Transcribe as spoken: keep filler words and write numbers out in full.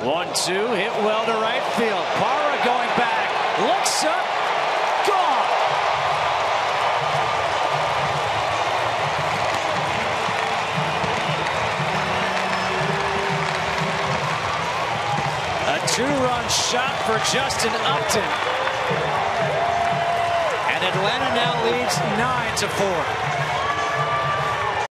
one two, hit well to right field. Parra going back, looks up, gone. A two-run shot for Justin Upton. And Atlanta now leads nine to four.